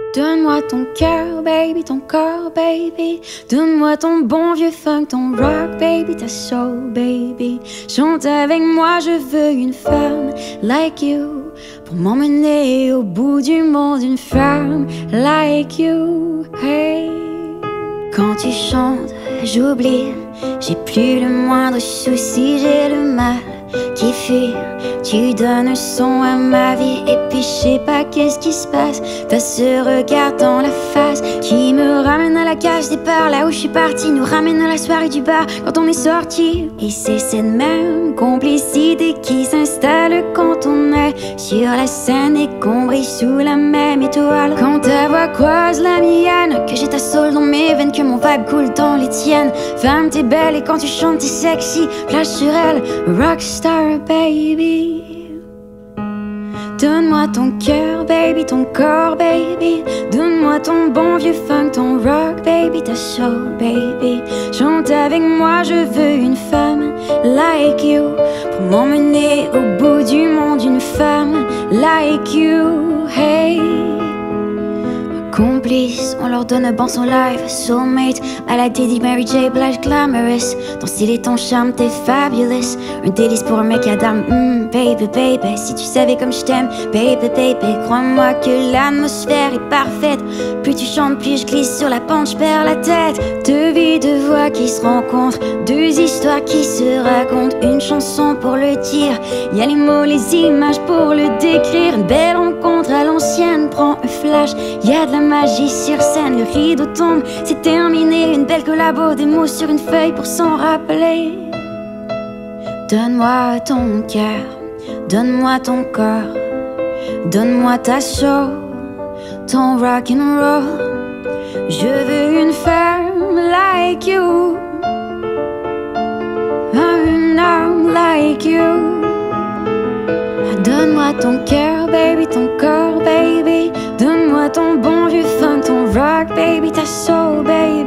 Donne-moi ton cœur, baby, ton corps, baby. Donne-moi ton bon vieux funk, ton rock, baby, ta soul, baby. Chante avec moi, je veux une femme like you pour m'emmener au bout du monde, une femme like you, hey. Quand tu chantes, j'oublie, j'ai plus le moindre souci, j'ai le mal qui fuit. Tu donnes son à ma vie et puis je sais pas qu'est-ce qui se passe. T'as ce regard dans la face qui me ramène à la cage départ, là où je suis partie, nous ramène à la soirée du bar quand on est sorti. Et c'est cette même complicité qui s'installe quand on est sur la scène et qu'on brille sous la même étoile. Quand ta voix croise la mienne, que j'ai ta soul dans mes veines, que mon vibe coule dans les tiennes. Femme, t'es belle et quand tu chantes t'es sexy, flash sur elle, rockstar baby. Donne-moi ton cœur, baby, ton corps, baby. Donne-moi ton bon vieux funk, ton rock, baby, ta soul, baby. Chante avec moi, je veux une femme like you pour m'emmener au bout du monde, une femme like you, hey. Complice, on leur donne un bon son live. Soulmate, à la Diddy, Mary J. Blige, glamorous. Ton style et ton charme, t'es fabulous. Un délice pour un mec à dame, baby, baby. Si tu savais comme je t'aime, baby, baby. Crois-moi que l'atmosphère est parfaite. Plus tu chantes, plus je glisse sur la pente, je perds la tête. Deux vies, deux voix qui se rencontrent, deux histoires qui se racontent. Une chanson pour le dire, y'a les mots, les images pour le décrire. Une belle rencontre à l'ancienne, prends un flash, y'a de la magie sur scène, le rideau tombe, c'est terminé. Une belle collabo, des mots sur une feuille pour s'en rappeler. Donne-moi ton cœur, donne-moi ton corps, donne-moi ta soul, ton rock and roll. Je veux une femme like you, un homme like you. Donne-moi ton cœur, baby, ton corps, baby. Donne-moi ton bon vieux funk, ton rock, baby, ta soul, baby.